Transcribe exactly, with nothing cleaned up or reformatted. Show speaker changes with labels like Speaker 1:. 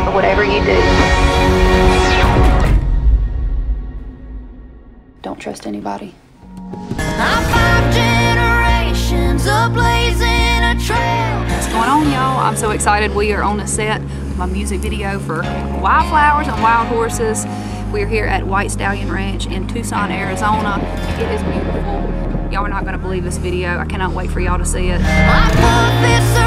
Speaker 1: or whatever you do. Don't trust anybody.
Speaker 2: I'm five generations of blazing a trail.
Speaker 1: What's going on, y'all? I'm so excited. We are on the set of my music video for Wildflowers and Wild Horses. We're here at White Stallion Ranch in Tucson, Arizona. It is beautiful. Y'all are not gonna believe this video. I cannot wait for y'all to see it.
Speaker 2: I put this